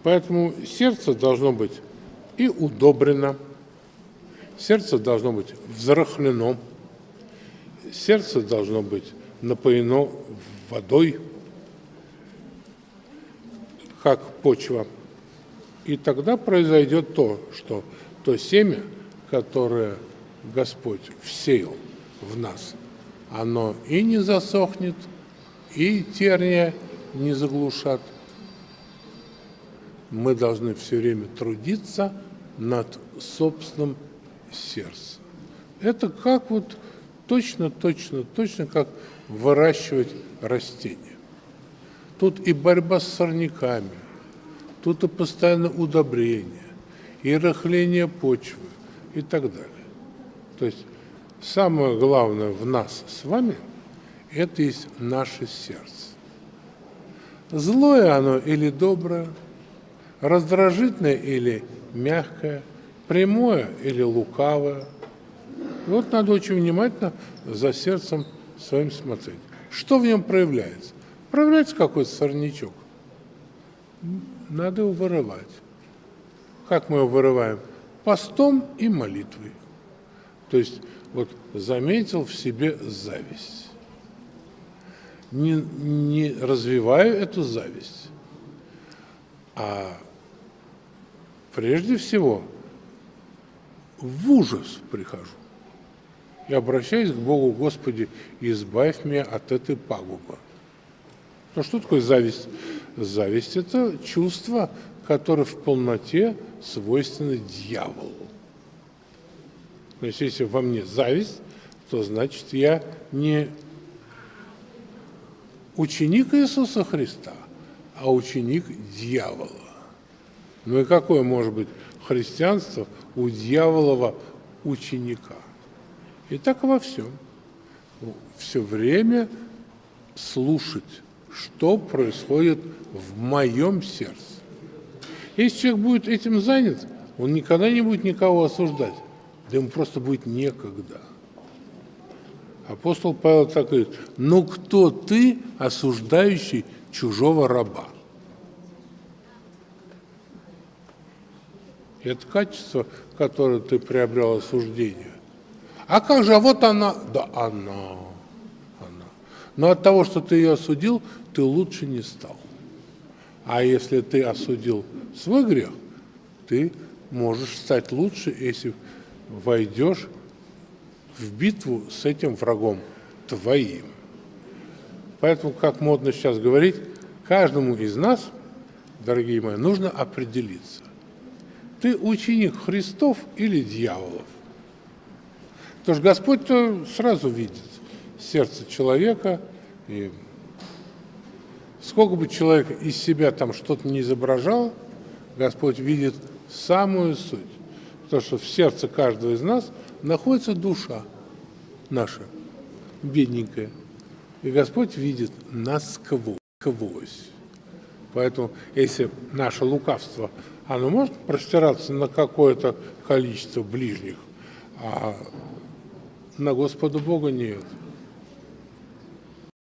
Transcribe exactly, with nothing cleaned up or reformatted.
Поэтому сердце должно быть и удобрено, сердце должно быть взрыхлено, сердце должно быть напоено водой, как почва. И тогда произойдет то, что то семя, которое Господь всеял в нас, оно и не засохнет, и терния не заглушат. Мы должны все время трудиться над собственным сердцем. Это как вот точно, точно, точно как выращивать растения. Тут и борьба с сорняками, тут и постоянное удобрение, и рыхление почвы и так далее. То есть самое главное в нас с вами – это есть наше сердце. Злое оно или доброе, раздражительное или мягкое, прямое или лукавое. Вот надо очень внимательно за сердцем своим смотреть. Что в нем проявляется? Проявляется какой-то сорнячок. Надо его вырывать. Как мы его вырываем? Постом и молитвой. То есть вот заметил в себе зависть. Не, не развиваю эту зависть, а прежде всего в ужас прихожу. И обращаюсь к Богу: Господи, избавь меня от этой пагубы. Ну что такое зависть? Зависть – это чувство, которое в полноте свойственно дьяволу. То есть если во мне зависть, то значит я не ученик Иисуса Христа, а ученик дьявола. Ну и какое может быть христианство у дьяволова ученика? И так во всем. Все время слушать, что происходит в моем сердце. Если человек будет этим занят, он никогда не будет никого осуждать, да ему просто будет некогда. Апостол Павел так говорит: ну кто ты, осуждающий чужого раба? Это качество, которое ты приобрел осуждение. А как же, а вот она, да она, она. Но от того, что ты ее осудил, ты лучше не стал. А если ты осудил свой грех, ты можешь стать лучше, если войдешь в битву с этим врагом твоим. Поэтому, как модно сейчас говорить, каждому из нас, дорогие мои, нужно определиться. Ты ученик Христов или дьяволов? Потому что Господь-то сразу видит сердце человека, и сколько бы человек из себя там что-то не изображал, Господь видит самую суть. Потому что в сердце каждого из нас находится душа наша, бедненькая. И Господь видит насквозь. Поэтому, если наше лукавство, оно может простираться на какое-то количество ближних, а на Господа Бога нет.